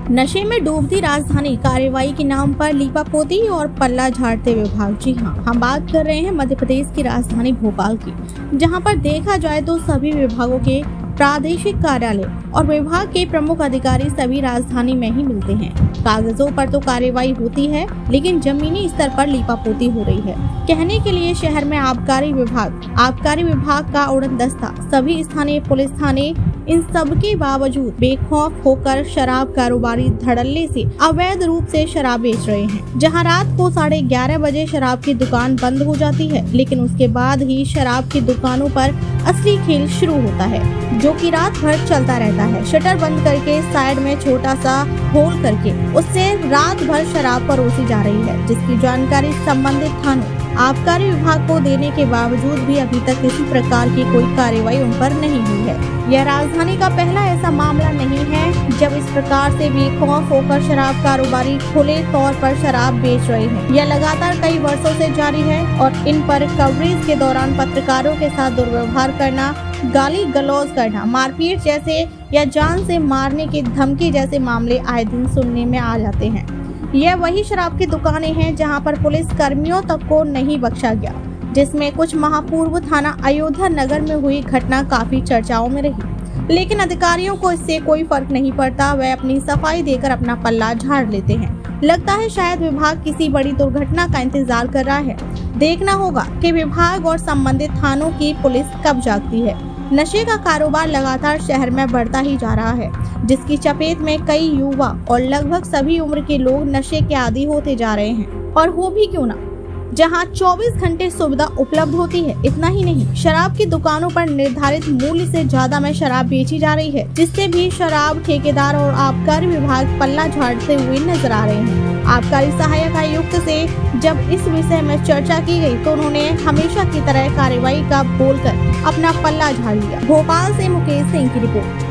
नशे में डूबती राजधानी, कार्रवाई के नाम पर लीपापोती और पल्ला झाड़ते विभाग। जी हाँ, हम बात कर रहे हैं मध्य प्रदेश की राजधानी भोपाल की, जहां पर देखा जाए तो सभी विभागों के प्रादेशिक कार्यालय और विभाग के प्रमुख अधिकारी सभी राजधानी में ही मिलते हैं। कागजों पर तो कार्रवाई होती है, लेकिन जमीनी स्तर पर लीपापोती हो रही है। कहने के लिए शहर में आबकारी विभाग का उड़न दस्ता, सभी स्थानीय पुलिस थाने, इन सब के बावजूद बेखौफ होकर शराब कारोबारी धड़ल्ले से अवैध रूप से शराब बेच रहे हैं। जहां रात को 11:30 बजे शराब की दुकान बंद हो जाती है, लेकिन उसके बाद ही शराब की दुकानों पर असली खेल शुरू होता है, जो कि रात भर चलता रहता है। शटर बंद करके साइड में छोटा सा होल करके उससे रात भर शराब परोसी जा रही है, जिसकी जानकारी संबंधित थानों आबकारी विभाग को देने के बावजूद भी अभी तक किसी प्रकार की कोई कार्रवाई उन पर नहीं हुई है। यह राजधानी का पहला ऐसा मामला नहीं है जब इस प्रकार से बेखौफ होकर शराब कारोबारी खुले तौर पर शराब बेच रहे हैं। यह लगातार कई वर्षों से जारी है और इन पर कवरेज के दौरान पत्रकारों के साथ दुर्व्यवहार करना, गाली गलौज करना, मारपीट जैसे या जान से मारने की धमकी जैसे मामले आए दिन सुनने में आ जाते हैं। यह वही शराब की दुकानें हैं जहां पर पुलिस कर्मियों तक को नहीं बख्शा गया, जिसमें कुछ माह पूर्व थाना अयोध्या नगर में हुई घटना काफी चर्चाओं में रही, लेकिन अधिकारियों को इससे कोई फर्क नहीं पड़ता। वह अपनी सफाई देकर अपना पल्ला झाड़ लेते हैं। लगता है शायद विभाग किसी बड़ी दुर्घटना का इंतजार कर रहा है। देखना होगा कि विभाग और संबंधित थानों की पुलिस कब जागती है। नशे का कारोबार लगातार शहर में बढ़ता ही जा रहा है, जिसकी चपेट में कई युवा और लगभग सभी उम्र के लोग नशे के आदी होते जा रहे हैं। और हो भी क्यों ना, जहां 24 घंटे सुविधा उपलब्ध होती है। इतना ही नहीं, शराब की दुकानों पर निर्धारित मूल्य से ज्यादा में शराब बेची जा रही है, जिससे भी शराब ठेकेदार और आबकारी विभाग पल्ला झाड़ते हुए नजर आ रहे हैं। आबकारी सहायक आयुक्त से जब इस विषय में चर्चा की गई तो उन्होंने हमेशा की तरह कार्रवाई का बोलकर अपना पल्ला झाड़ लिया। भोपाल से मुकेश सिंह की रिपोर्ट।